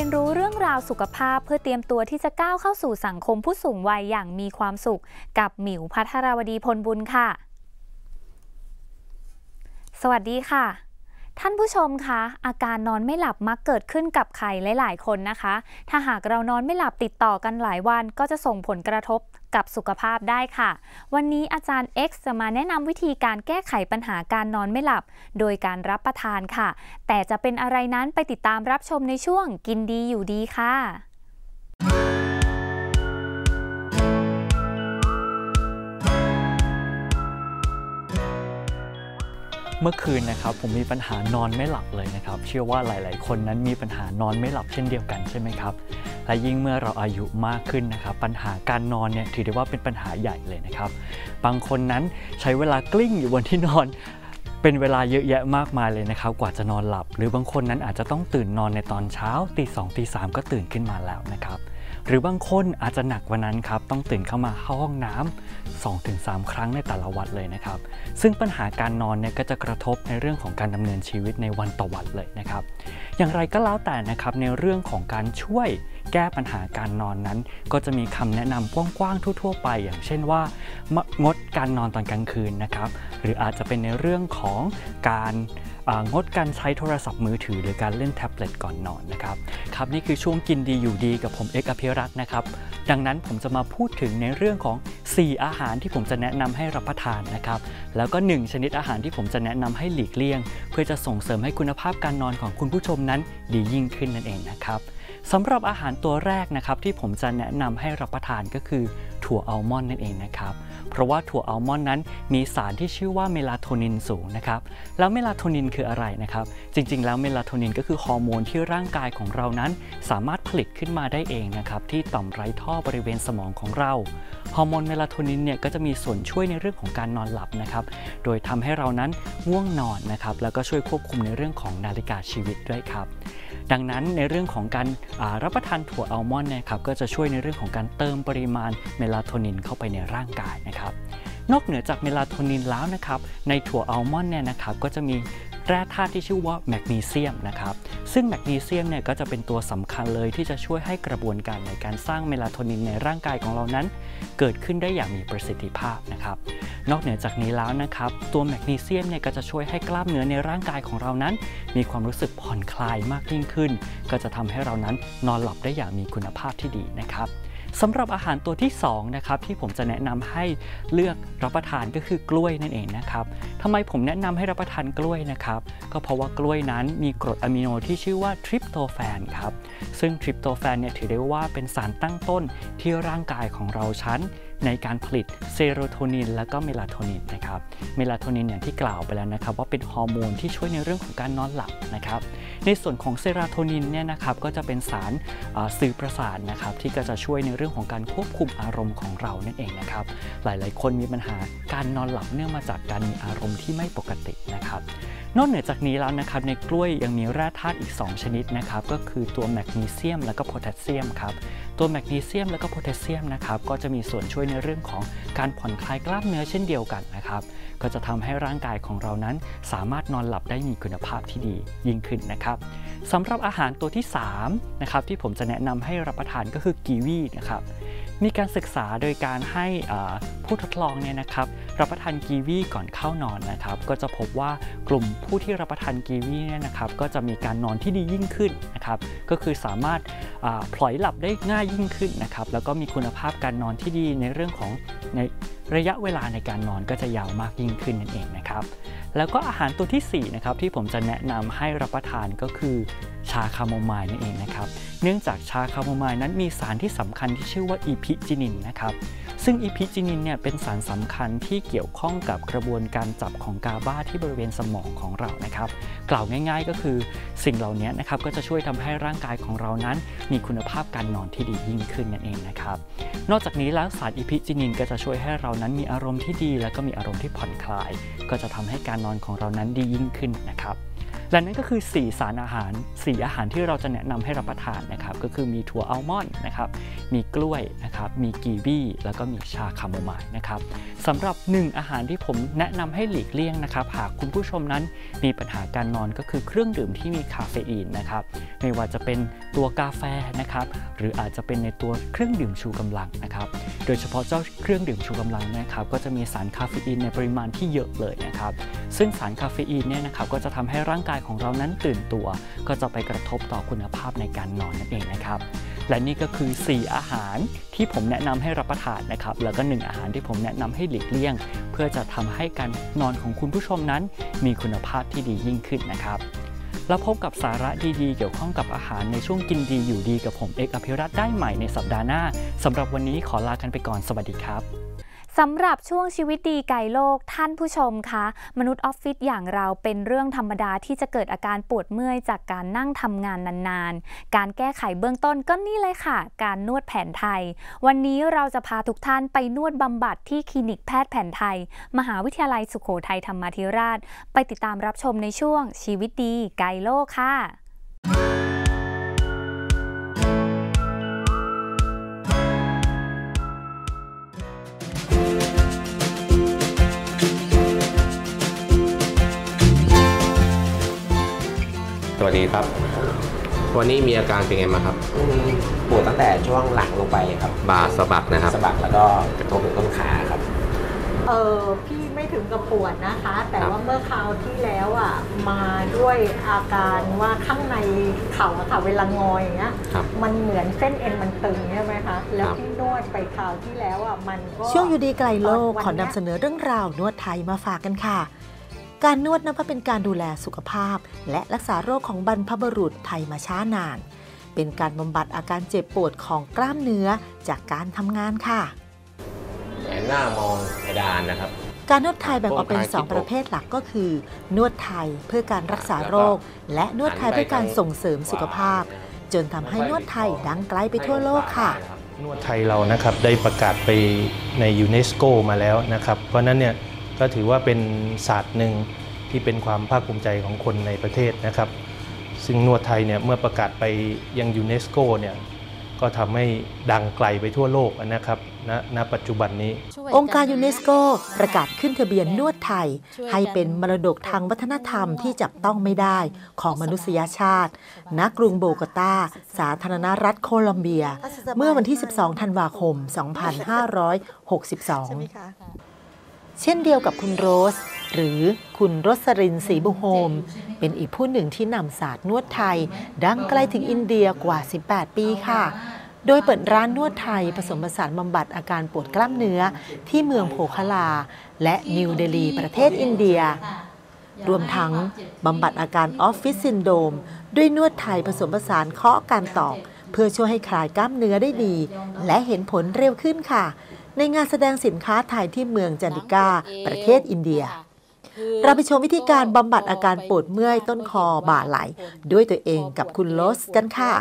นรู้เรื่องราวสุขภาพเพื่อเตรียมตัวที่จะก้าวเข้าสู่สังคมผู้สูงวัยอย่างมีความสุขกับหมิว ภัทรวดีพลบุญค่ะสวัสดีค่ะท่านผู้ชมคะอาการนอนไม่หลับมักเกิดขึ้นกับใครหลายๆคนนะคะถ้าหากเรานอนไม่หลับติดต่อกันหลายวันก็จะส่งผลกระทบกับสุขภาพได้ค่ะวันนี้อาจารย์ X จะมาแนะนำวิธีการแก้ไขปัญหาการนอนไม่หลับโดยการรับประทานค่ะแต่จะเป็นอะไรนั้นไปติดตามรับชมในช่วงกินดีอยู่ดีค่ะเมื่อคืนนะครับผมมีปัญหานอนไม่หลับเลยนะครับเชื่อว่าหลายๆคนนั้นมีปัญหานอนไม่หลับเช่นเดียวกันใช่ไหมครับและยิ่งเมื่อเราอายุมากขึ้นนะครับปัญหาการนอนเนี่ยถือได้ว่าเป็นปัญหาใหญ่เลยนะครับบางคนนั้นใช้เวลากลิ้งอยู่บนที่นอนเป็นเวลาเยอะแยะมากมายเลยนะครับกว่าจะนอนหลับหรือบางคนนั้นอาจจะต้องตื่นนอนในตอนเช้าตี 2 ตี 3ก็ตื่นขึ้นมาแล้วนะครับหรือบางคนอาจจะหนักกว่านั้นครับต้องตื่นเข้ามาเข้าห้องน้ำ 2-3 ครั้งในแต่ละวันเลยนะครับซึ่งปัญหาการนอนเนี่ยก็จะกระทบในเรื่องของการดำเนินชีวิตในวันต่อวันเลยนะครับอย่างไรก็แล้วแต่นะครับในเรื่องของการช่วยแก้ปัญหาการนอนนั้นก็จะมีคำแนะนำกว้างๆทั่วๆไปอย่างเช่นว่างดการนอนตอนกลางคืนนะครับหรืออาจจะเป็นในเรื่องของการงดการใช้โทรศัพท์มือถือหรือการเล่นแท็บเล็ตก่อนนอนนะครับนี่คือช่วงกินดีอยู่ดีกับผมเอก อภิรัตน์นะครับดังนั้นผมจะมาพูดถึงในเรื่องของ4อาหารที่ผมจะแนะนำให้รับประทานนะครับแล้วก็1ชนิดอาหารที่ผมจะแนะนำให้หลีกเลี่ยงเพื่อจะส่งเสริมให้คุณภาพการนอนของคุณผู้ชมนั้นดียิ่งขึ้นนั่นเองนะครับสำหรับอาหารตัวแรกนะครับที่ผมจะแนะนำให้รับประทานก็คือถั่วอัลมอนด์นั่นเองนะครับเพราะว่าถั่วอัลมอนด์นั้นมีสารที่ชื่อว่าเมลาโทนินสูงนะครับแล้วเมลาโทนินคืออะไรนะครับจริงๆแล้วเมลาโทนินก็คือฮอร์โมนที่ร่างกายของเรานั้นสามารถผลิตขึ้นมาได้เองนะครับที่ต่อมไร้ท่อบริเวณสมองของเราฮอร์โมนเมลาโทนินเนี่ยก็จะมีส่วนช่วยในเรื่องของการนอนหลับนะครับโดยทำให้เรานั้นง่วงนอนนะครับแล้วก็ช่วยควบคุมในเรื่องของนาฬิกาชีวิตด้วยครับดังนั้นในเรื่องของการรับประทานถั่วอัลมอนด์นะครับก็จะช่วยในเรื่องของการเติมปริมาณเมลาโทนินเข้าไปในร่างกายนะครับนอกเหนือจากเมลาโทนินแล้วนะครับในถั่วอัลมอนด์เนี่ยนะครับก็จะมีแร่ธาตุที่ชื่อว่าแมกนีเซียมนะครับซึ่งแมกนีเซียมเนี่ยก็จะเป็นตัวสำคัญเลยที่จะช่วยให้กระบวนการในการสร้างเมลาโทนินในร่างกายของเรานั้นเกิดขึ้นได้อย่างมีประสิทธิภาพนะครับนอกเหนือจากนี้แล้วนะครับตัวแมกนีเซียมเนี่ยก็จะช่วยให้กล้ามเนื้อในร่างกายของเรานั้นมีความรู้สึกผ่อนคลายมากยิ่งขึ้นก็จะทำให้เรานั้นนอนหลับได้อย่างมีคุณภาพที่ดีนะครับสำหรับอาหารตัวที่2นะครับที่ผมจะแนะนำให้เลือกรับประทานก็คือกล้วยนั่นเองนะครับทำไมผมแนะนำให้รับประทานกล้วยนะครับก็เพราะว่ากล้วยนั้นมีกรดอะมิโนที่ชื่อว่าทริปโตแฟนครับซึ่งทริปโตแฟนเนี่ยถือได้ว่าเป็นสารตั้งต้นที่ร่างกายของเราใช้ในการผลิตเซโรโทนินและก็เมลาโทนินนะครับเมลาโทนินอย่างที่กล่าวไปแล้วนะครับว่าเป็นฮอร์โมนที่ช่วยในเรื่องของการนอนหลับนะครับในส่วนของเซโรโทนินเนี่ยนะครับก็จะเป็นสารสื่อประสาทนะครับที่ก็จะช่วยในเรื่องของการควบคุมอารมณ์ของเรานั่นเองนะครับหลายๆคนมีปัญหาการนอนหลับเนื่องมาจากการมีอารมณ์ที่ไม่ปกตินะครับนอกเหนือจากนี้แล้วนะครับในกล้วยยังมีแร่ธาตุอีก2ชนิดนะครับก็คือตัวแมกนีเซียมและก็โพแทสเซียมครับตัวแมกนีเซียมและก็โพแทสเซียมนะครับก็จะมีส่วนช่วยในเรื่องของการผ่อนคลายกล้ามเนื้อเช่นเดียวกันนะครับก็จะทำให้ร่างกายของเรานั้นสามารถนอนหลับได้มีคุณภาพที่ดียิ่งขึ้นนะครับสำหรับอาหารตัวที่3นะครับที่ผมจะแนะนำให้รับประทานก็คือกีวีนะครับมีการศึกษาโดยการให้ผู้ทดลองเนี่ยนะครับรับประทานกีวีก่อนเข้านอนนะครับก็จะพบว่ากลุ่มผู้ที่รับประทานกีวีเนี่ยนะครับก็จะมีการนอนที่ดียิ่งขึ้นนะครับก็คือสามารถพลอยหลับได้ง่ายยิ่งขึ้นนะครับแล้วก็มีคุณภาพการนอนที่ดีในเรื่องของในระยะเวลาในการนอนก็จะยาวมากยิ่งขึ้นนั่นเองนะครับแล้วก็อาหารตัวที่4นะครับที่ผมจะแนะนำให้รับประทานก็คือชาคาโมไมล์นั่นเองนะครับเนื่องจากชาคาโมไมล์นั้นมีสารที่สำคัญที่ชื่อว่าอีพิจินินนะครับซึ่งอีพิจินินเนี่ยเป็นสารสำคัญที่เกี่ยวข้องกับกระบวนการจับของกาบาที่บริเวณสมองของเรานะครับกล่าวง่ายๆก็คือสิ่งเหล่านี้นะครับก็จะช่วยทำให้ร่างกายของเรานั้นมีคุณภาพการนอนที่ดียิ่งขึ้นนั่นเองนะครับนอกจากนี้แล้วสารอีพิจินินก็จะช่วยให้เรานั้นมีอารมณ์ที่ดีและก็มีอารมณ์ที่ผ่อนคลายก็จะทำให้การนอนของเรานั้นดียิ่งขึ้นนะครับและนั่นก็คือ4สารอาหาร4อาหารที่เราจะแนะนำให้รับประทานนะครับก็คือมีถั่วอัลมอนด์นะครับมีกล้วยนะครับมีกีวีแล้วก็มีชาคาโมไมล์นะครับสำหรับ1อาหารที่ผมแนะนำให้หลีกเลี่ยงนะครับหากคุณผู้ชมนั้นมีปัญหาการนอนก็คือเครื่องดื่มที่มีคาเฟอีนนะครับไม่ว่าจะเป็นตัวกาแฟนะครับหรืออาจจะเป็นในตัวเครื่องดื่มชูกำลังนะครับโดยเฉพาะเจ้าเครื่องดื่มชูกำลังนะครับก็จะมีสารคาเฟอีนในปริมาณที่เยอะเลยนะครับซึ่งสารคาเฟอีนเนี่ยนะครับก็จะทำให้ร่างกายของเรานั้นตื่นตัวก็จะไปกระทบต่อคุณภาพในการนอนนั่นเองนะครับและนี่ก็คือ4อาหารที่ผมแนะนำให้รับประทานนะครับแล้วก็1อาหารที่ผมแนะนำให้หลีกเลี่ยงเพื่อจะทำให้การนอนของคุณผู้ชมนั้นมีคุณภาพที่ดียิ่งขึ้นนะครับแล้วพบกับสาระดีๆเกี่ยวข้องกับอาหารในช่วงกินดีอยู่ดีกับผมเอกอภิรัตน์ได้ใหม่ในสัปดาห์หน้าสำหรับวันนี้ขอลากันไปก่อนสวัสดีครับสำหรับช่วงชีวิตดีไกลโลกท่านผู้ชมคะมนุษย์ออฟฟิศอย่างเราเป็นเรื่องธรรมดาที่จะเกิดอาการปวดเมื่อยจากการนั่งทำงานนานๆการแก้ไขเบื้องต้นก็นี่เลยค่ะการนวดแผนไทยวันนี้เราจะพาทุกท่านไปนวดบำบัดที่คลินิกแพทย์แผนไทยมหาวิทยาลัยสุโขทัยธรรมาธิราชไปติดตามรับชมในช่วงชีวิตดีไกลโลกค่ะสวัสดีครับวันนี้มีอาการเป็นไงมาครับปวดตั้งแต่ช่วงหลังลงไปครับบ่าสะบักนะครับสะบักแล้วก็กระทบถึงต้นขาครับพี่ไม่ถึงกับปวดนะคะแต่ว่าเมื่อคราวที่แล้วอ่ะมาด้วยอาการว่าข้างในเข่าอะค่ะเวลางอยอย่างเงี้ยมันเหมือนเส้นเอ็นมันตึงใช่ไหมคะแล้วที่นวดไปคราวที่แล้วอ่ะมันก็ช่วงอยู่ดีไกลโลกขอนำเสนอเรื่องราวนวดไทยมาฝากกันค่ะการนวดนับว่าเป็นการดูแลสุขภาพและรักษาโรคของบรรพบุรุษไทยมาช้านานเป็นการบำบัดอาการเจ็บปวดของกล้ามเนื้อจากการทำงานค่ะแหงหน้ามองเพดานนะครับการนวดไทยแบ่งออกเป็น2ประเภทหลักก็คือนวดไทยเพื่อการรักษาโรคและนวดไทยเพื่อการส่งเสริมสุขภาพจนทำให้นวดไทยดังไกลไปทั่วโลกค่ะนวดไทยเรานะครับได้ประกาศไปในยูเนสโกมาแล้วนะครับเพราะนั้นเนี่ยก็ถือว่าเป็นศาสตร์หนึ่งที่เป็นความภาคภูมิใจของคนในประเทศนะครับซึ่งนวดไทยเนี่ยเมื่อประกาศไปยังยูเนสโกเนี่ยก็ทำให้ดังไกลไปทั่วโลกนะครับณปัจจุบันนี้องค์การยูเนสโกประกาศขึ้นทะเบียนนวดไทยให้เป็นมรดกทางวัฒนธรรมที่จับต้องไม่ได้ของมนุษยชาติณกรุงโบกตาสาธารณรัฐโคลอมเบียเมื่อวันที่12ธันวาคม2562เช่นเดียวกับคุณโรสหรือคุณรสรินทร์ศรีบุโฮมเป็นอีกผู้หนึ่งที่นำศาสตร์นวดไทยดังไกลถึงอินเดียกว่า18ปีค่ะโดยเปิดร้านนวดไทยผสมผสานบำบัดอาการปวดกล้ามเนื้อที่เมืองโพคลาและนิวเดลีประเทศอินเดียรวมทั้งบำบัดอาการออฟฟิศซินโดรมด้วยนวดไทยผสมผสานเคาะการตอกเพื่อช่วยให้คลายกล้ามเนื้อได้ดีและเห็นผลเร็วขึ้นค่ะในงานแสดงสินค้าไทยที่เมืองจันดิกาประเทศอินเดียเราไปชมวิธีการบำบัดอาการปวดเมื่อยต้นคอบ่าไหล่ด้วยตัวเองกับคุณโรสกันค่ะ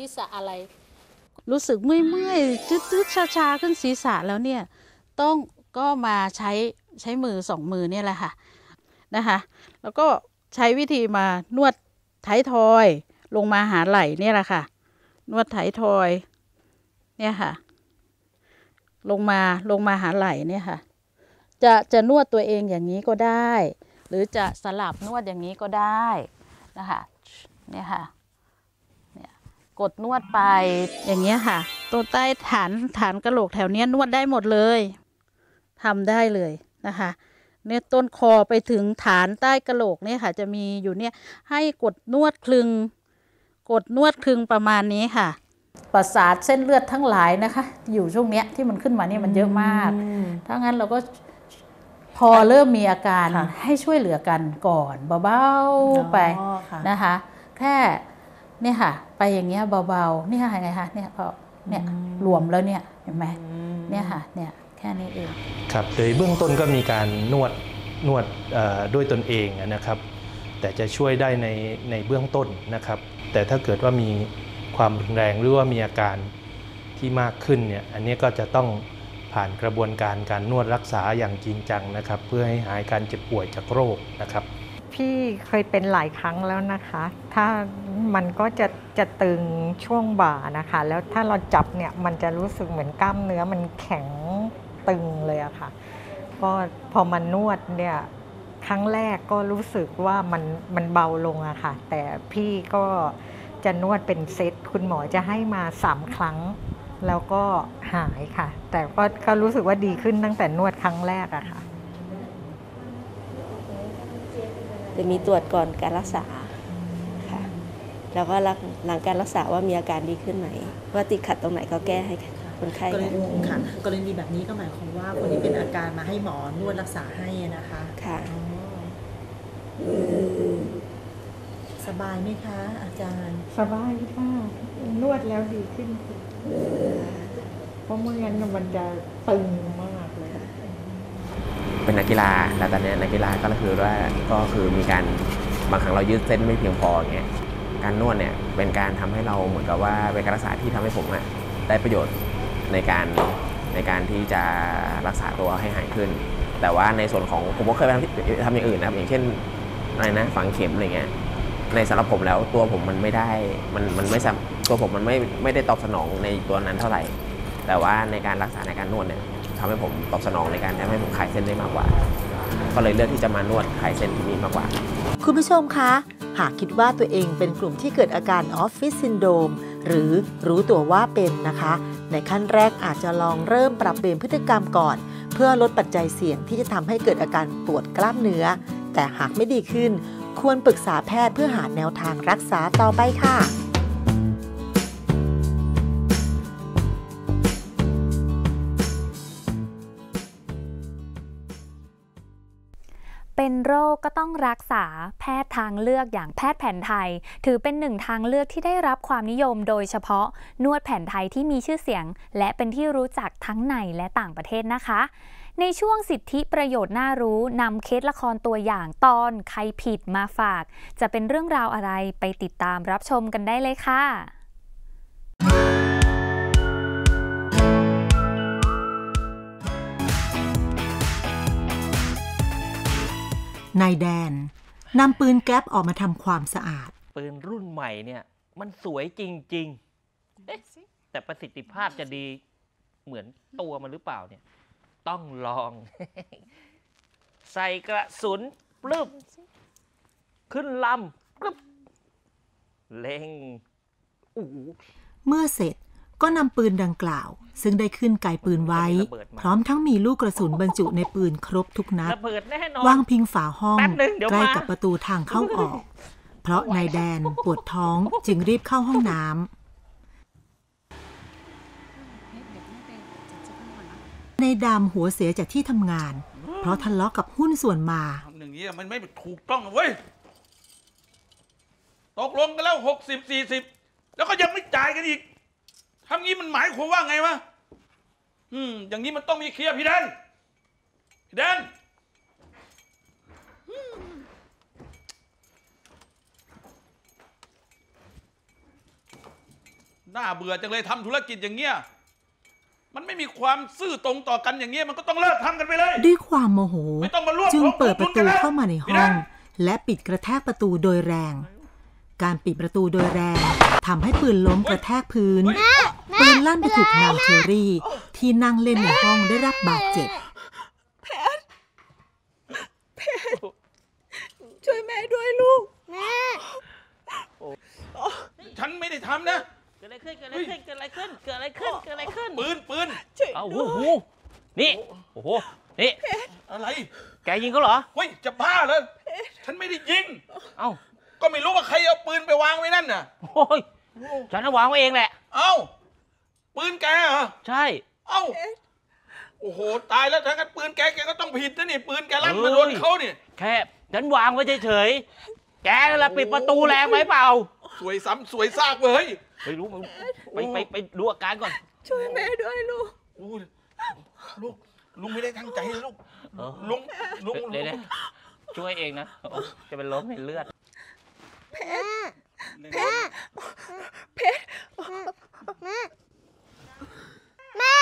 รู้สึกเมื่อยจืดๆชาๆขึ้นศีรษะแล้วเนี่ยก็มาใช้มือ2มือเนี่ยแหละค่ะนะคะแล้วก็ใช้วิธีมานวดท้ายทอยลงมาหาไหล่เนี่ยแหละค่ะนวดท้ายทอยเนี่ยค่ะลงมาหาไหล่เนี่ยค่ะจะนวดตัวเองอย่างนี้ก็ได้หรือจะสลับนวดอย่างนี้ก็ได้นะคะเนี่ยค่ะเนี่ยกดนวดไปอย่างเงี้ยค่ะตัวใต้ฐานกระโหลกแถวเนี้ยนวดได้หมดเลยทำได้เลยนะคะเนี่ยต้นคอไปถึงฐานใต้กระโหลกเนี่ยค่ะจะมีอยู่เนี่ยให้กดนวดคลึงประมาณนี้ค่ะประสาทเส้นเลือดทั้งหลายนะคะอยู่ช่วงเนี้ยที่มันขึ้นมาเนี่ยมันเยอะมากถ้างั้นเราก็พอเริ่มมีอาการให้ช่วยเหลือกันก่อนเบาๆไปนะคะแค่เนี่ยค่ะไปอย่างเงี้ยเบาๆเนี่ยไงคะเนี่ยพอเนี่ยรวมแล้วเนี่ยเห็นไหมเนี่ยค่ะเนี่ยแค่นี้เองครับโดยเบื้องต้นก็มีการนวดด้วยตนเองนะครับแต่จะช่วยได้ในเบื้องต้นนะครับแต่ถ้าเกิดว่ามีความรุนแรงหรือว่ามีอาการที่มากขึ้นเนี่ยอันนี้ก็จะต้องผ่านกระบวนการนวดรักษาอย่างจริงจังนะครับเพื่อให้หายการเจ็บป่วยจากโรคนะครับพพี่เคยเป็นหลายครั้งแล้วนะคะ ถ้ามันก็จะตึงช่วงบ่านะคะ แล้วถ้าเราจับเนี่ยมันจะรู้สึกเหมือนกล้ามเนื้อมันแข็งตึงเลยอะค่ะก็พอมานวดเนี่ยครั้งแรกก็รู้สึกว่ามันเบาลงอะค่ะแต่พี่ก็จะนวดเป็นเซตคุณหมอจะให้มา3 ครั้งแล้วก็หายค่ะ แต่ก็รู้สึกว่าดีขึ้นตั้งแต่นวดครั้งแรกอะค่ะจะมีตรวจก่อนการรักษาค่ะแล้วก็หลังการรักษาว่ามีอาการดีขึ้นไหมว่าติดขัดตรงไหนก็แก้ให้คนไข้ค่ะกรณีแบบนี้ก็หมายความว่าคนที่เป็นอาการมาให้หมอนวดรักษาให้นะคะค่ะสบายไหมคะอาจารย์สบายค่ะนวดแล้วดีขึ้นเพราะเมื่องั้นมันจะตึงมากเลยเป็นนักกีฬาแล้วตอนนี้นักกีฬาก็คือมีการบางครั้งเรายืดเส้นไม่เพียงพออย่างเงี้ยการนวดเนี่ยเป็นการทำให้เราเหมือนกับว่าเป็นการรักษาที่ทำให้ผมได้ประโยชน์ในการที่จะรักษาตัวให้หายขึ้นแต่ว่าในส่วนของผมก็เคยทำอย่างอื่นนะครับอย่างเช่นอะไรนะฝังเข็มอะไรเงี้ยในสำหรับผมแล้วตัวผมมันไม่ได้มันไม่ตัวผมมันไม่ได้ตอบสนองในตัวนั้นเท่าไหร่แต่ว่าในการรักษาในการนวดเนี่ยทำให้ผมตอบสนองในการทำให้ผมคลายเส้นได้มากกว่าก็เลยเลือกที่จะมานวดคลายเส้นที่นี่มากกว่าคุณผู้ชมคะหากคิดว่าตัวเองเป็นกลุ่มที่เกิดอาการออฟฟิศซินโดรมหรือรู้ตัวว่าเป็นนะคะในขั้นแรกอาจจะลองเริ่มปรับเปลี่ยนพฤติกรรมก่อนเพื่อลดปัจจัยเสี่ยงที่จะทำให้เกิดอาการปวดกล้ามเนื้อแต่หากไม่ดีขึ้นควรปรึกษาแพทย์เพื่อหาแนวทางรักษาต่อไปค่ะเป็นโรคก็ต้องรักษาแพทย์ทางเลือกอย่างแพทย์แผนไทยถือเป็นหนึ่งทางเลือกที่ได้รับความนิยมโดยเฉพาะนวดแผนไทยที่มีชื่อเสียงและเป็นที่รู้จักทั้งในและต่างประเทศนะคะในช่วงสิทธิประโยชน์น่ารู้นำเคสละครตัวอย่างตอนใครผิดมาฝากจะเป็นเรื่องราวอะไรไปติดตามรับชมกันได้เลยค่ะนายแดนนำปืนแก๊ปออกมาทำความสะอาดปืนรุ่นใหม่เนี่ยมันสวยจริงๆแต่ประสิทธิภาพจะดีเหมือนตัวมันหรือเปล่าเนี่ยต้องลอง ใส่กระสุนปลึบขึ้นลำปลึบเล็งเมื่อเสร็จก็นำปืนดังกล่าวซึ่งได้ขึ้นไกปืนไว้พร้อมทั้งมีลูกกระสุนบรรจุในปืนครบทุกนัดวางพิงฝาห้องใกล้กับประตูทางเข้าออกเพราะนายแดนปวดท้องจึงรีบเข้าห้องน้ำในดำหัวเสียจากที่ทำงานเพราะทะเลาะกับหุ้นส่วนมาอย่างนี้มันไม่ถูกต้องเว้ยตกลงกันแล้ว60-40แล้วก็ยังไม่จ่ายกันอีกทำงี้มันหมายความว่าไงวะอย่างนี้มันต้องมีเคลียร์พี่แดนน่าเบื่อจังเลยทำธุรกิจอย่างเงี้ยมันไม่มีความซื่อตรงต่อกันอย่างเงี้ยมันก็ต้องเลิกทำกันไปเลยด้วยความโมโหจึงเปิดประตูเข้ามาในห้องและปิดกระแทกประตูโดยแรงการปิดประตูโดยแรงทำให้ปืนล้มกระแทกพื้นปืนลั่นไปถูกนางเชอรี่ที่นั่งเล่นในห้องได้รับบาดเจ็บแพทช่วยแม่ด้วยลูกแม่ฉันไม่ได้ทำนะเกิดอะไรขึ้นปืนเอาโอ้โหนี่โอ้โหนี่อะไรแกยิงเขาเหรอเฮ้ยจะบ้าเหรอฉันไม่ได้ยิงเอ้าก็ไม่รู้ว่าใครเอาปืนไปวางไว้นั่นน่ะโอ้ยฉันวางไว้เองแหละเอ้าปืนแกเหรอใช่เอ้าโอ้โหตายแล้วถ้างั้นปืนแกก็ต้องผิดนะนี่ปืนแกลั่นมาโดนเขาเนี่ยแค่ฉันวางไว้เฉยๆแกนั่นแหละปิดประตูแรงไหมเปล่าสวยซ้ำสวยซากเลยไม่รู้ไปดูอาการก่อนช่วยแม่ด้วยลูกลุงไม่ได้ตั้งใจลูกลุงเดี๋ยวช่วยเองนะจะเป็นล้มเห็นเลือดเพชรแม่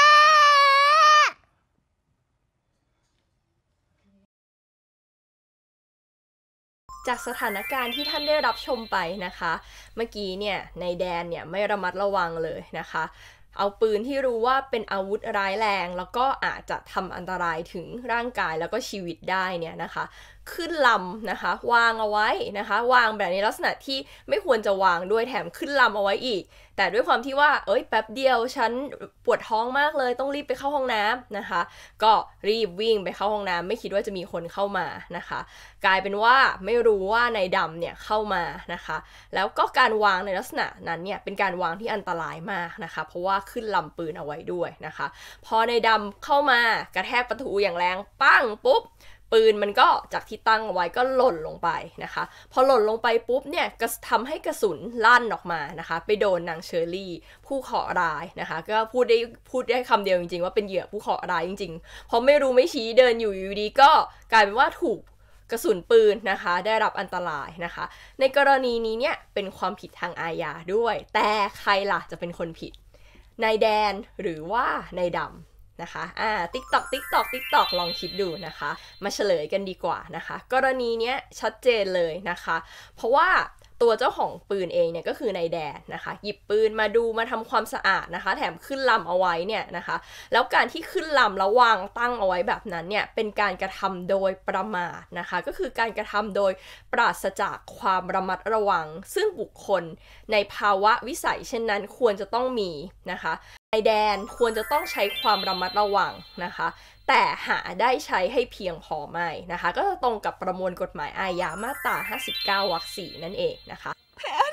จากสถานการณ์ที่ท่านได้รับชมไปนะคะ เมื่อกี้เนี่ยในแดนเนี่ยไม่ระมัดระวังเลยนะคะ เอาปืนที่รู้ว่าเป็นอาวุธร้ายแรงแล้วก็อาจจะทำอันตรายถึงร่างกายแล้วก็ชีวิตได้เนี่ยนะคะขึ้นลำนะคะวางเอาไว้นะคะวางแบบในลักษณะที่ไม่ควรจะวางด้วยแถมขึ้นลำเอาไว้อีกแต่ด้วยความที่ว่าแป๊บเดียวฉันปวดท้องมากเลยต้องรีบไปเข้าห้องน้ำนะคะก็รีบวิ่งไปเข้าห้องน้ำไม่คิดว่าจะมีคนเข้ามานะคะกลายเป็นว่าไม่รู้ว่านายดำเนี่ยเข้ามานะคะแล้วก็การวางในลักษณะนั้นเนี่ยเป็นการวางที่อันตรายมากนะคะเพราะว่าขึ้นลำปืนเอาไว้ด้วยนะคะพอนายดำเข้ามากระแทกประตูอย่างแรงปั้งปุ๊บปืนมันก็จากที่ตั้งเอาไว้ก็หล่นลงไปนะคะพอหล่นลงไปปุ๊บเนี่ยก็ทำให้กระสุนลั่นออกมานะคะไปโดนนางเชอรี่ผู้เคราะห์ร้ายนะคะก็พูดได้คำเดียวจริงๆว่าเป็นเหยื่อผู้เคราะห์ร้ายจริงๆเพราะไม่รู้ไม่ชี้เดินอยู่ดีก็กลายเป็นว่าถูกกระสุนปืนนะคะได้รับอันตรายนะคะในกรณีนี้เนี่ยเป็นความผิดทางอาญาด้วยแต่ใครล่ะจะเป็นคนผิดนายแดนหรือว่านายดำนะคะTikTok ลองคิดดูนะคะมาเฉลยกันดีกว่านะคะกรณีเนี้ยชัดเจนเลยนะคะเพราะว่าตัวเจ้าของปืนเองเนี่ยก็คือนายแดนนะคะหยิบปืนมาดูมาทำความสะอาดนะคะแถมขึ้นลำเอาไว้เนี่ยนะคะแล้วการที่ขึ้นลำแล้ววางตั้งเอาไว้แบบนั้นเนี่ยเป็นการกระทำโดยประมาทนะคะก็คือการกระทำโดยปราศจากความระมัดระวังซึ่งบุคคลในภาวะวิสัยเช่นนั้นควรจะต้องมีนะคะนายแดนควรจะต้องใช้ความระมัดระวังนะคะแต่หาได้ใช้ให้เพียงพอไหมนะคะก็จะตรงกับประมวลกฎหมายอาญามาตรา59 วรรค 4นั่นเองนะคะแพท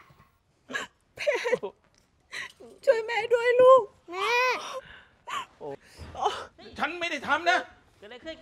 ช่วยแม่ด้วยลูกแม่ฉันไม่ได้ทำนะเกิดอะไรขึ้น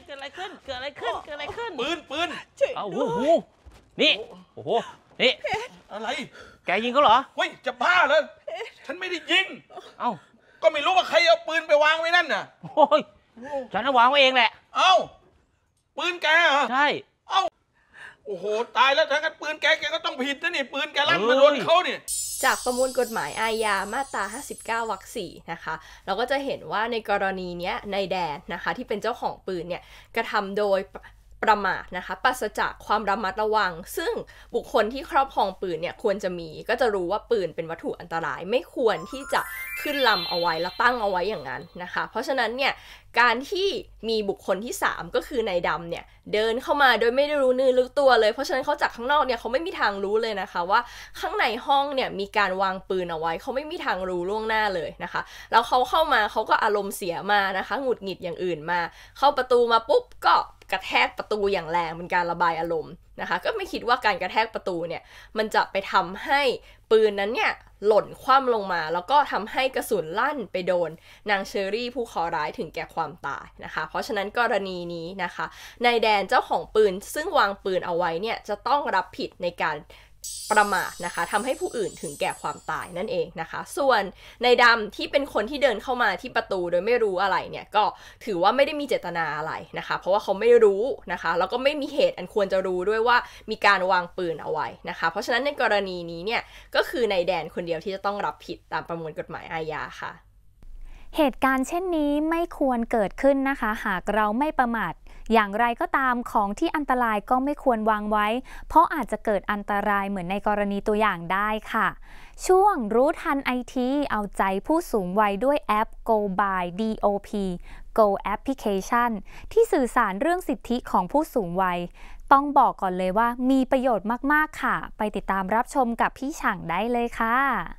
ปืนเอาโอ้โหนี่โอ้โหนี่อะไรแกยิงเขาเหรอเฮ้ยจะบ้าเลยฉันไม่ได้ยิงก็ไม่รู้ว่าใครเอาปืนไปวางไว้นั่นน่ะโอ้ยฉันเอาวางไว้เองแหละปืนแกเหรอใช่โอ้โหตายแล้วถ้างั้นปืนแกก็ต้องผิดนะนี่ปืนแกลั่นมาโดนเขาเนี่ยจากประมวลกฎหมายอาญามาตรา59 วรรค 4นะคะเราก็จะเห็นว่าในกรณีนี้นายแดนนะคะที่เป็นเจ้าของปืนเนี่ยกระทำโดยประมาทนะคะปราศจากความระมัดระวังซึ่งบุคคลที่ครอบครองปืนเนี่ยควรจะมีก็จะรู้ว่าปืนเป็นวัตถุอันตรายไม่ควรที่จะขึ้นลำเอาไว้แล้วตั้งเอาไว้อย่างนั้นนะคะเพราะฉะนั้นเนี่ยการที่มีบุคคลที่3ก็คือนายดำเนี่ยเดินเข้ามาโดยไม่ได้รู้เนื้อรู้ตัวเลยเพราะฉะนั้นเขาจากข้างนอกเนี่ยเขาไม่มีทางรู้เลยนะคะว่าข้างในห้องเนี่ยมีการวางปืนเอาไว้เขาไม่มีทางรู้ล่วงหน้าเลยนะคะแล้วเขาเข้ามาเขาก็อารมณ์เสียมานะคะหงุดหงิดอย่างอื่นมาเข้าประตูมาปุ๊บก็กระแทกประตูอย่างแรงเป็นการระบายอารมณ์นะคะก็ไม่คิดว่าการกระแทกประตูเนี่ยมันจะไปทำให้ปืนนั้นเนี่ยหล่นคว่ำลงมาแล้วก็ทำให้กระสุนลั่นไปโดนนางเชอรี่ผู้เคราะห์ร้ายถึงแก่ความตายนะคะเพราะฉะนั้นกรณีนี้นะคะนายแดนเจ้าของปืนซึ่งวางปืนเอาไว้เนี่ยจะต้องรับผิดในการประมาทนะคะทำให้ผู้อื่นถึงแก่ความตายนั่นเองนะคะส่วนนายดำที่เป็นคนที่เดินเข้ามาที่ประตูโดยไม่รู้อะไรเนี่ยก็ถือว่าไม่ได้มีเจตนาอะไรนะคะเพราะว่าเขาไม่รู้นะคะแล้วก็ไม่มีเหตุอันควรจะรู้ด้วยว่ามีการวางปืนเอาไว้นะคะเพราะฉะนั้นในกรณีนี้เนี่ยก็คือนายแดนคนเดียวที่จะต้องรับผิดตามประมวลกฎหมายอาญาค่ะเหตุการณ์เช่นนี้ไม่ควรเกิดขึ้นนะคะหากเราไม่ประมาทอย่างไรก็ตามของที่อันตรายก็ไม่ควรวางไว้เพราะอาจจะเกิดอันตรายเหมือนในกรณีตัวอย่างได้ค่ะช่วงรู้ทันไอทีเอาใจผู้สูงวัยด้วยแอป Go by DOP Go Application ที่สื่อสารเรื่องสิทธิของผู้สูงวัยต้องบอกก่อนเลยว่ามีประโยชน์มากๆค่ะไปติดตามรับชมกับพี่ฉ่างได้เลยค่ะ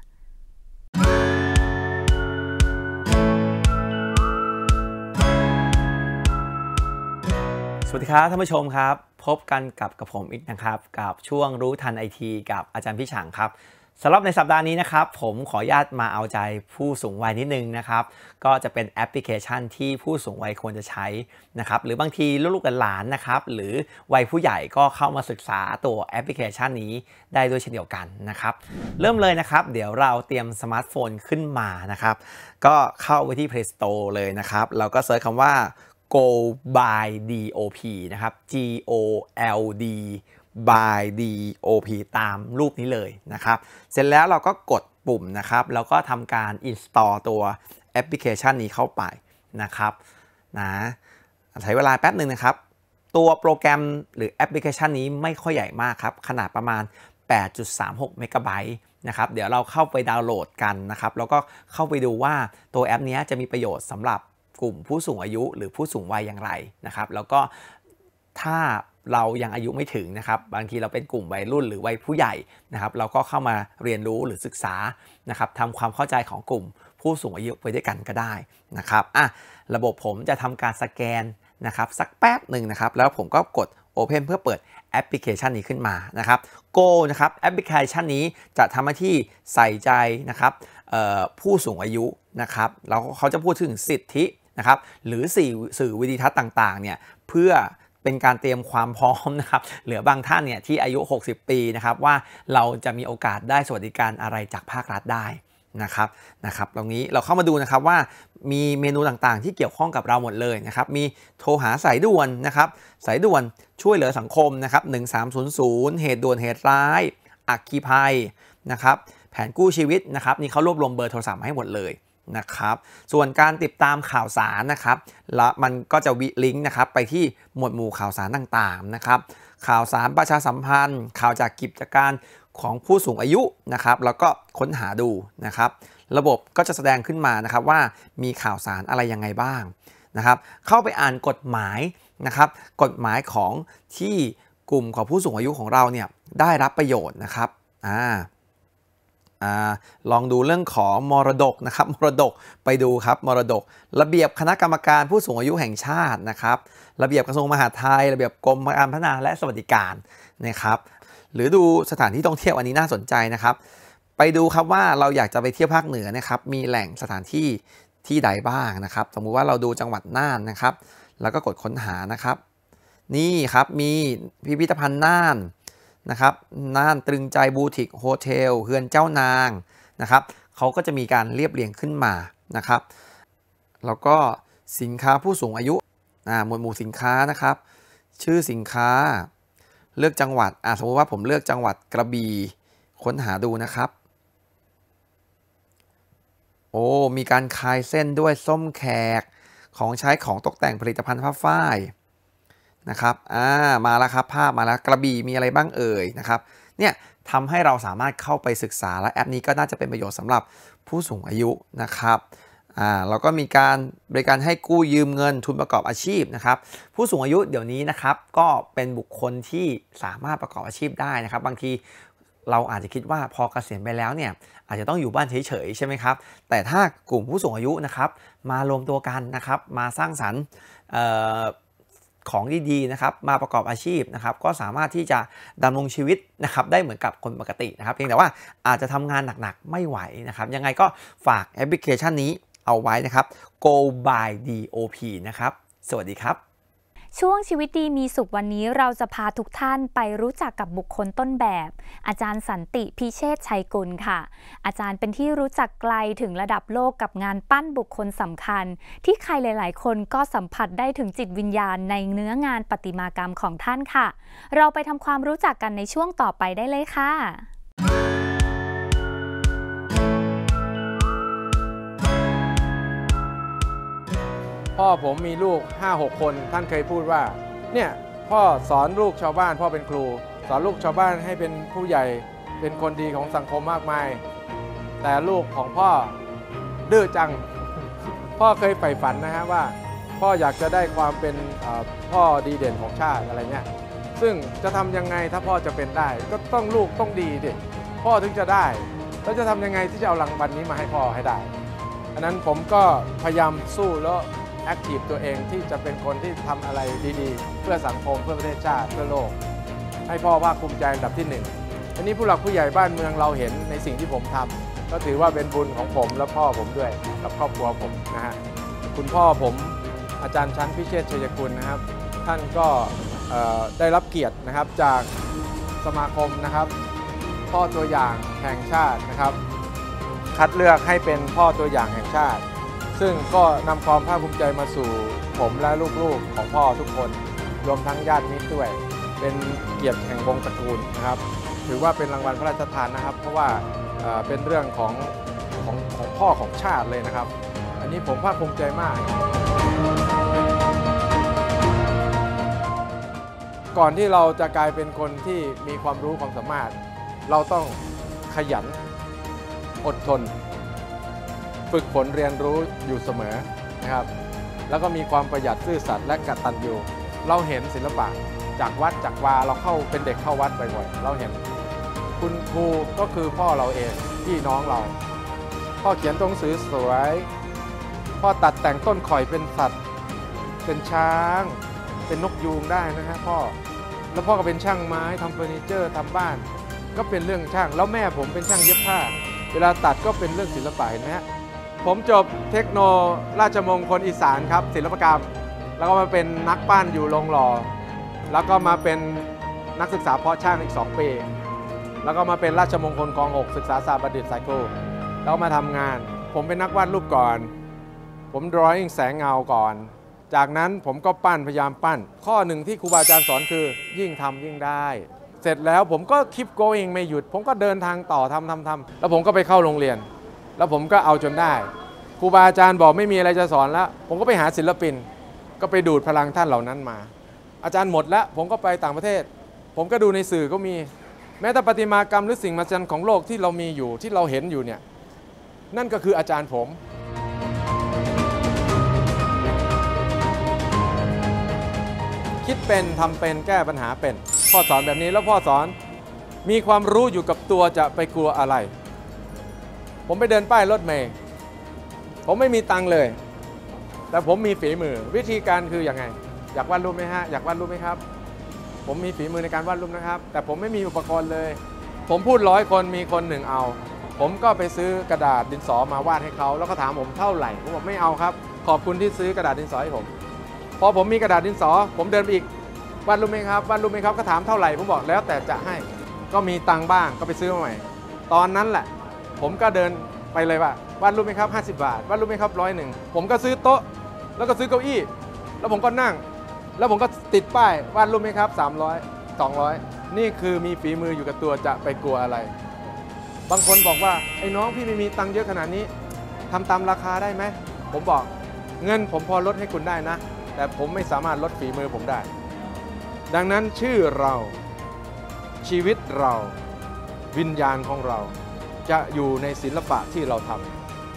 สวัสดีครับท่านผู้ชมครับพบกันกับผมอีกนะครับกับช่วงรู้ทันไอทีกับอาจารย์พี่ฉ่างครับสำหรับในสัปดาห์นี้นะครับผมขออนุญาตมาเอาใจผู้สูงวัยนิดนึงนะครับก็จะเป็นแอปพลิเคชันที่ผู้สูงวัยควรจะใช้นะครับหรือบางทีลูกๆหลานนะครับหรือวัยผู้ใหญ่ก็เข้ามาศึกษาตัวแอปพลิเคชันนี้ได้ด้วยเช่นเดียวกันนะครับเริ่มเลยนะครับเดี๋ยวเราเตรียมสมาร์ทโฟนขึ้นมานะครับก็เข้าไปที่ Play Store เลยนะครับเราก็เสิร์ชคำว่าGo by DOP นะครับ GOLD by DOP ตามรูปนี้เลยนะครับเสร็จแล้วเราก็กดปุ่มนะครับแล้วก็ทำการ install ตัวแอปพลิเคชันนี้เข้าไปนะครับนะใช้เวลาแป๊บหนึ่งนะครับตัวโปรแกรมหรือแอปพลิเคชันนี้ไม่ค่อยใหญ่มากครับขนาดประมาณ 8.36 เมกะไบต์นะครับเดี๋ยวเราเข้าไปดาวน์โหลดกันนะครับแล้วก็เข้าไปดูว่าตัวแอปนี้จะมีประโยชน์สำหรับกลุ่มผู้สูงอายุหรือผู้สูงวัยอย่างไรนะครับแล้วก็ถ้าเรายังอายุไม่ถึงนะครับบางทีเราเป็นกลุ่มวัยรุ่นหรือวัยผู้ใหญ่นะครับเราก็เข้ามาเรียนรู้หรือศึกษานะครับทำความเข้าใจของกลุ่มผู้สูงอายุไปด้วยกันก็ได้นะครับระบบผมจะทำการสแกนนะครับสักแป๊บหนึ่งนะครับแล้วผมก็กด Open เพื่อเปิดแอปพลิเคชันนี้ขึ้นมานะครับ Go นะครับแอปพลิเคชันนี้จะทำหน้าที่ใส่ใจนะครับผู้สูงอายุนะครับแล้วเขาจะพูดถึงสิทธินะครับหรือสื่อวิดีทัศน์ต่างๆเนี่ยเพื่อเป็นการเตรียมความพร้อมนะครับเหลือบางท่านเนี่ยที่อายุ60 ปีนะครับว่าเราจะมีโอกาสได้สวัสดิการอะไรจากภาครัฐได้นะครับตรงนี้เราเข้ามาดูนะครับว่ามีเมนูต่างๆที่เกี่ยวข้องกับเราหมดเลยนะครับมีโทรหาสายด่วนนะครับสายด่วนช่วยเหลือสังคมนะครับ1300เหตุด่วนเหตุร้ายอัคคีภัยนะครับแผนกู้ชีวิตนะครับนี่เขารวบรวมเบอร์โทรศัพท์มาให้หมดเลยนะครับส่วนการติดตามข่าวสารนะครับแล้วมันก็จะลิงก์นะครับไปที่หมวดหมู่ข่าวสารต่างๆนะครับข่าวสารประชาสัมพันธ์ข่าวจากกิจการของผู้สูงอายุนะครับแล้วก็ค้นหาดูนะครับระบบก็จะแสดงขึ้นมานะครับว่ามีข่าวสารอะไรยังไงบ้างนะครับเข้าไปอ่านกฎหมายนะครับกฎหมายของที่กลุ่มของผู้สูงอายุของเราเนี่ยได้รับประโยชน์นะครับลองดูเรื่องของมรดกนะครับมรดกไปดูครับมรดกระเบียบคณะกรรมการผู้สูงอายุแห่งชาตินะครับระเบียบกระทรวงมหาดไทยระเบียบกรมการพัฒนาและสวัสดิการนะครับหรือดูสถานที่ท่องเที่ยวอันนี้น่าสนใจนะครับไปดูครับว่าเราอยากจะไปเที่ยวภาคเหนือนะครับมีแหล่งสถานที่ที่ใดบ้างนะครับสมมุติว่าเราดูจังหวัดน่านนะครับแล้วก็กดค้นหานะครับนี่ครับมีพิพิธภัณฑ์น่านนะครับน่านตรึงใจบูติกโฮเทลเฮือนเจ้านางนะครับเขาก็จะมีการเรียบเรียงขึ้นมานะครับแล้วก็สินค้าผู้สูงอายุหมวดหมู่สินค้านะครับชื่อสินค้าเลือกจังหวัดสมมติว่าผมเลือกจังหวัดกระบี่ค้นหาดูนะครับโอ้มีการคลายเส้นด้วยส้มแขกของใช้ของตกแต่งผลิตภัณฑ์ผ้าฝ้ายนะครับมาแล้วครับภาพมาแล้วกระบี่มีอะไรบ้างเอ่ยนะครับเนี่ยทำให้เราสามารถเข้าไปศึกษาและแอปนี้ก็น่าจะเป็นประโยชน์สำหรับผู้สูงอายุนะครับเราก็มีการบริการให้กู้ยืมเงินทุนประกอบอาชีพนะครับผู้สูงอายุเดี๋ยวนี้นะครับก็เป็นบุคคลที่สามารถประกอบอาชีพได้นะครับบางทีเราอาจจะคิดว่าพอเกษียณไปแล้วเนี่ยอาจจะต้องอยู่บ้านเฉยๆใช่ไหมครับแต่ถ้ากลุ่มผู้สูงอายุนะครับมารวมตัวกันนะครับมาสร้างสรรค์ของดีๆนะครับมาประกอบอาชีพนะครับก็สามารถที่จะดำรงชีวิตนะครับได้เหมือนกับคนปกตินะครับเพียงแต่ว่าอาจจะทำงานหนักๆไม่ไหวนะครับยังไงก็ฝากแอปพลิเคชันนี้เอาไว้นะครับ Go by DOP นะครับสวัสดีครับช่วงชีวิตดีมีสุขวันนี้เราจะพาทุกท่านไปรู้จักกับบุคคลต้นแบบอาจารย์สันติพิเชษฐ์ชัยกุลค่ะอาจารย์เป็นที่รู้จักไกลถึงระดับโลกกับงานปั้นบุคคลสำคัญที่ใครหลายๆคนก็สัมผัสได้ถึงจิตวิญญาณในเนื้องานประติมากรรมของท่านค่ะเราไปทำความรู้จักกันในช่วงต่อไปได้เลยค่ะพ่อผมมีลูก 5-6 คนท่านเคยพูดว่าเนี่ยพ่อสอนลูกชาวบ้านพ่อเป็นครูสอนลูกชาวบ้านให้เป็นผู้ใหญ่เป็นคนดีของสังคมมากมายแต่ลูกของพ่อดื้อจังพ่อเคยใฝ่ฝันนะฮะว่าพ่ออยากจะได้ความเป็นพ่อดีเด่นของชาติอะไรเงี้ยซึ่งจะทำยังไงถ้าพ่อจะเป็นได้ก็ต้องลูกต้องดีดิพ่อถึงจะได้แล้วจะทำยังไงที่จะเอารางวัลนี้มาให้พ่อให้ได้อันนั้นผมก็พยายามสู้แล้วแอคทีฟตัวเองที่จะเป็นคนที่ทำอะไรดีๆเพื่อสังคมเพื่อประเทศชาติเพื่อโลกให้พ่อภาคภูมิใจอันดับที่1อันนี้ผู้หลักผู้ใหญ่บ้านเมืองเราเห็นในสิ่งที่ผมทำก็ถือว่าเป็นบุญของผมและพ่อผมด้วยกับครอบครัวผมนะฮะคุณพ่อผมอาจารย์ชั้นพิเชษฐ์ชัยกุลนะครับท่านก็ได้รับเกียรตินะครับจากสมาคมนะครับพ่อตัวอย่างแห่งชาตินะครับคัดเลือกให้เป็นพ่อตัวอย่างแห่งชาติซึ่งก็นำความภาคภูมิใจมาสู่ผมและลูกๆของพ่อทุกคนรวมทั้งญาติมิตรด้วยเป็นเกียรติแห่งวงตระกูลนะครับถือว่าเป็นรางวัลพระราชทานนะครับเพราะว่าเป็นเรื่องของพ่อของชาติเลยนะครับอันนี้ผมภาคภูมิใจมากก่อนที่เราจะกลายเป็นคนที่มีความรู้ความสามารถเราต้องขยันอดทนฝึกฝนเรียนรู้อยู่เสมอนะครับแล้วก็มีความประหยัดซื่อสัตย์และกตัญญูเราเห็นศิลปะจากวัดจากวาเราเข้าเป็นเด็กเข้าวัดบ่อยๆเราเห็นคุณครูก็คือพ่อเราเองพี่น้องเราพ่อเขียนตัวหนังสือสวยพ่อตัดแต่งต้นข่อยเป็นสัตว์เป็นช้างเป็นนกยูงได้นะฮะพ่อแล้วพ่อก็เป็นช่างไม้ทำเฟอร์นิเจอร์ทำบ้านก็เป็นเรื่องช่างแล้วแม่ผมเป็นช่างเย็บผ้าเวลาตัดก็เป็นเรื่องศิลปะเห็นไหมฮะผมจบเทคโนราชมงคลอีสานครับศิลปกรรมแล้วก็มาเป็นนักปั้นอยู่โรงหล่อแล้วก็มาเป็นนักศึกษาเพาะช่างอีก2 ปีแล้วก็มาเป็นราชมงคลคลอง 6ศึกษาศาสตร์บัณฑิตสายครูแล้วมาทำงานผมเป็นนักวาดรูปก่อนผมดรอยิ่งแสงเงาก่อนจากนั้นผมก็ปั้นพยายามปั้นข้อหนึ่งที่ครูบาอาจารย์สอนคือยิ่งทำยิ่งได้เสร็จแล้วผมก็keep goingไม่หยุดผมก็เดินทางต่อทำแล้วผมก็ไปเข้าโรงเรียนแล้วผมก็เอาจนได้ครูบาอาจารย์บอกไม่มีอะไรจะสอนแล้วผมก็ไปหาศิลปินก็ไปดูดพลังท่านเหล่านั้นมาอาจารย์หมดแล้วผมก็ไปต่างประเทศผมก็ดูในสื่อก็มีแม้แต่ประติมากรรมหรือสิ่งมหัศจรรย์ของโลกที่เรามีอยู่ที่เราเห็นอยู่เนี่ยนั่นก็คืออาจารย์ผมคิดเป็นทำเป็นแก้ปัญหาเป็นพ่อสอนแบบนี้แล้วพ่อสอนมีความรู้อยู่กับตัวจะไปกลัวอะไรผมไปเดินป้ายรถเมล์ผมไม่มีตังค์เลยแต่ผมมีฝีมือวิธีการคืออย่างไงอยากวาดรูปไหมฮะอยากวาดรูปไหมครับผมมีฝีมือในการวาดรูปนะครับแต่ผมไม่มีอุปกรณ์เลยผมพูด100 คนมีคน1เอาผมก็ไปซื้อกระดาษดินสอมาวาดให้เขาแล้วก็ถามผมเท่าไหร่ผมบอกไม่เอาครับขอบคุณที่ซื้อกระดาษดินสอให้ผมพอผมมีกระดาษดินสอผมเดินไปอีกวาดรูปไหมครับวาดรูปไหมครับก็ถามเท่าไหร่ผมบอกแล้วแต่จะให้ก็มีตังค์บ้างก็ไปซื้อมาใหม่ตอนนั้นแหละผมก็เดินไปเลยว่าวาดรูปไหมครับ50 บาทวาดรูปไหมครับ100ผมก็ซื้อโต๊ะแล้วก็ซื้อเก้าอี้แล้วผมก็นั่งแล้วผมก็ติดป้ายวาดรูปไหมครับ300 200นี่คือมีฝีมืออยู่กับตัวจะไปกลัวอะไรบางคนบอกว่าไอ้น้องพี่ไม่มีตังค์เยอะขนาดนี้ทำตามราคาได้ไหมผมบอกเงินผมพอลดให้คุณได้นะแต่ผมไม่สามารถลดฝีมือผมได้ดังนั้นชื่อเราชีวิตเราวิญญาณของเราจะอยู่ในศิลปะที่เราทำ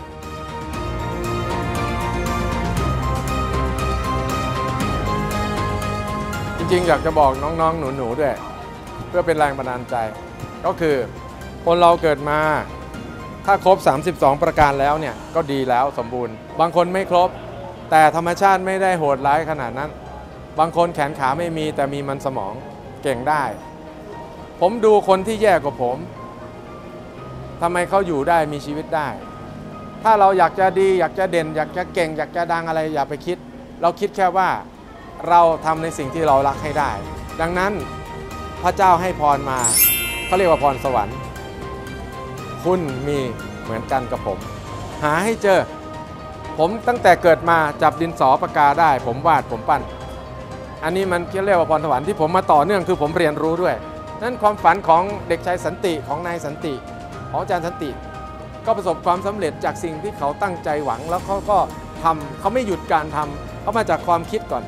จริงๆอยากจะบอกน้องๆหนูๆด้วยเพื่อเป็นแรงบันดาลใจก็คือคนเราเกิดมาถ้าครบ32ประการแล้วเนี่ยก็ดีแล้วสมบูรณ์บางคนไม่ครบแต่ธรรมชาติไม่ได้โหดร้ายขนาดนั้นบางคนแขนขาไม่มีแต่มีมันสมองเก่งได้ผมดูคนที่แย่กว่าผมทำไมเขาอยู่ได้มีชีวิตได้ถ้าเราอยากจะดีอยากจะเด่นอยากจะเก่งอยากจะดังอะไรอย่าไปคิดเราคิดแค่ว่าเราทำในสิ่งที่เรารักให้ได้ดังนั้นพระเจ้าให้พรมาเขาเรียกว่าพรสวรรค์คุณมีเหมือนกันกับผมหาให้เจอผมตั้งแต่เกิดมาจับดินสอปากกาได้ผมวาดผมปั้นอันนี้มันเรียกว่าพรสวรรค์ที่ผมมาต่อเนื่องคือผมเรียนรู้ด้วยนั่นความฝันของเด็กชายสันติของนายสันติของอาจารย์สันติก็ประสบความสำเร็จจากสิ่งที่เขาตั้งใจหวังแล้วเขาก็ทำเขาไม่หยุดการทำเขามาจากความคิดก่อน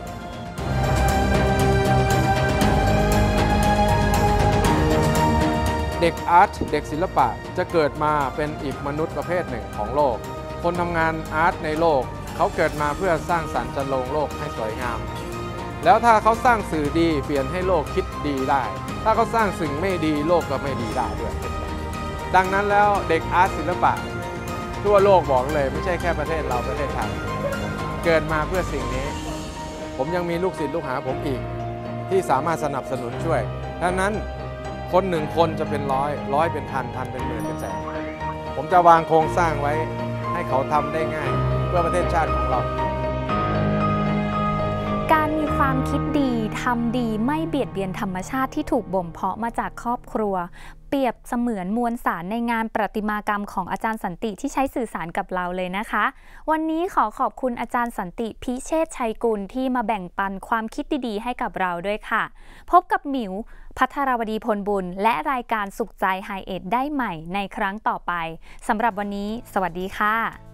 เด็กอาร์ตเด็กศิลปะจะเกิดมาเป็นอีกมนุษย์ประเภทหนึ่งของโลกคนทำงานอาร์ตในโลกเขาเกิดมาเพื่อสร้างสรรค์จันโลงโลกให้สวยงามแล้วถ้าเขาสร้างสื่อดีเปลี่ยนให้โลกคิดดีได้ถ้าเขาสร้างสิ่งไม่ดีโลกก็ไม่ดีได้ด้วยดังนั้นแล้วเด็กอาร์ตศิลปะทั่วโลกบอกเลยไม่ใช่แค่ประเทศเราประเทศไทยเกิดมาเพื่อสิ่งนี้ผมยังมีลูกศิษย์ลูกหาผมอีกที่สามารถสนับสนุนช่วยดังนั้นคน1 คนจะเป็นร้อยเป็นพันเป็นหมื่นเป็นแสนผมจะวางโครงสร้างไว้ให้เขาทำได้ง่ายเพื่อประเทศชาติของเราการมีความคิดดีทำดีไม่เบียดเบียนธรรมชาติที่ถูกบ่มเพาะมาจากครอบครัวเปรียบเสมือนมวลสารในงานประติมากรรมของอาจารย์สันติที่ใช้สื่อสารกับเราเลยนะคะวันนี้ขอขอบคุณอาจารย์สันติพิเชษฐ์ชัยกุลที่มาแบ่งปันความคิดดีๆให้กับเราด้วยค่ะพบกับหมิวภัทรวดีพลบุญและรายการสุขใจไฮเอทได้ใหม่ในครั้งต่อไปสำหรับวันนี้สวัสดีค่ะ